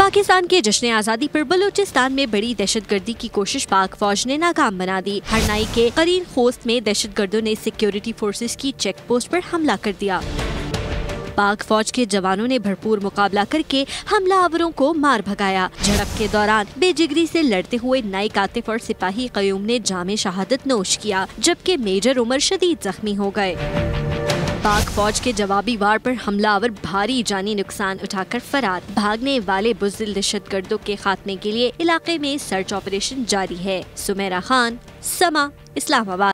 पाकिस्तान के जश्न आज़ादी पर बलूचिस्तान में बड़ी दहशतगर्दी की कोशिश पाक फौज ने नाकाम बना दी। हरनाई के करीन खोस्त में दहशतगर्दों ने सिक्योरिटी फोर्सेस की चेक पोस्ट पर हमला कर दिया। पाक फौज के जवानों ने भरपूर मुकाबला करके हमलावरों को मार भगाया। झड़प के दौरान बेजिगरी से लड़ते हुए नाइक आतिफ और सिपाही कयूम ने जामे शहादत नोश किया, जबकि मेजर उमर शदीद जख्मी हो गए। पाक फौज के जवाबी वार पर हमलावर भारी जानी नुकसान उठाकर फरार। भागने वाले बुज़दिल दहशतगर्दों के खात्मे के लिए इलाके में सर्च ऑपरेशन जारी है। सुमेरा खान, समा, इस्लामाबाद।